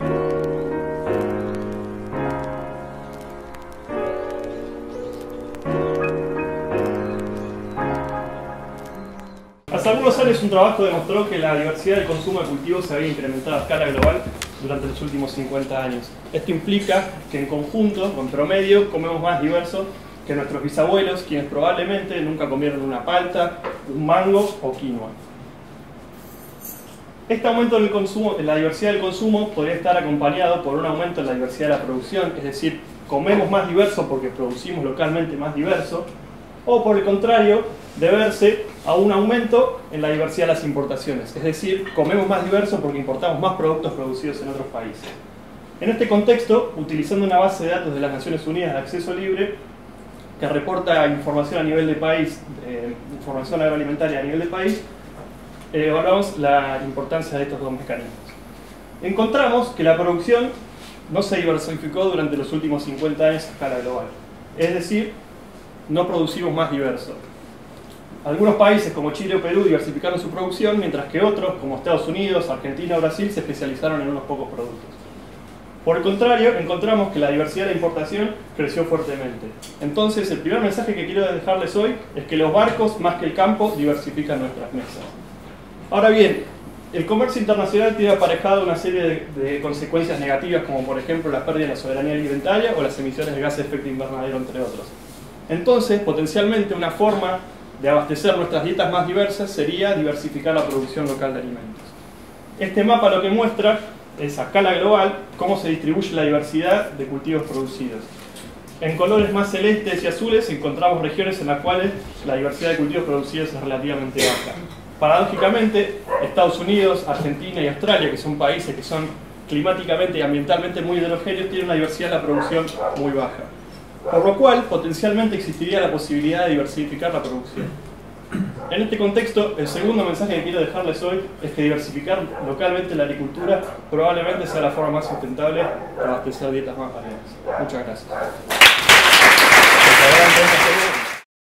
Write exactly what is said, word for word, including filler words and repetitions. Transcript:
Hace algunos años un trabajo demostró que la diversidad del consumo de cultivos se había incrementado a escala global durante los últimos cincuenta años. Esto implica que en conjunto, o en promedio, comemos más diverso que nuestros bisabuelos, quienes probablemente nunca comieron una palta, un mango o quinoa. Este aumento en, el consumo, en la diversidad del consumo podría estar acompañado por un aumento en la diversidad de la producción, es decir, comemos más diverso porque producimos localmente más diverso, o por el contrario, deberse a un aumento en la diversidad de las importaciones, es decir, comemos más diverso porque importamos más productos producidos en otros países. En este contexto, utilizando una base de datos de las Naciones Unidas de acceso libre, que reporta información a nivel de país, eh, información agroalimentaria a nivel de país, eh, evaluamos la importancia de estos dos mecanismos. Encontramos que la producción no se diversificó durante los últimos cincuenta años a escala global, es decir, no producimos más diverso. Algunos países como Chile o Perú diversificaron su producción, mientras que otros, como Estados Unidos, Argentina o Brasil, se especializaron en unos pocos productos. Por el contrario, encontramos que la diversidad de la importación creció fuertemente. Entonces, el primer mensaje que quiero dejarles hoy es que los barcos, más que el campo, diversifican nuestras mesas. Ahora bien, el comercio internacional tiene aparejado una serie de, de consecuencias negativas, como por ejemplo la pérdida de la soberanía alimentaria o las emisiones de gases de efecto invernadero, entre otros. Entonces, potencialmente una forma de abastecer nuestras dietas más diversas sería diversificar la producción local de alimentos. Este mapa lo que muestra es a escala global cómo se distribuye la diversidad de cultivos producidos. En colores más celestes y azules encontramos regiones en las cuales la diversidad de cultivos producidos es relativamente baja. Paradójicamente, Estados Unidos, Argentina y Australia, que son países que son climáticamente y ambientalmente muy heterogéneos, tienen una diversidad de la producción muy baja. Por lo cual, potencialmente existiría la posibilidad de diversificar la producción. En este contexto, el segundo mensaje que quiero dejarles hoy es que diversificar localmente la agricultura probablemente sea la forma más sustentable de abastecer dietas más variadas. Muchas gracias.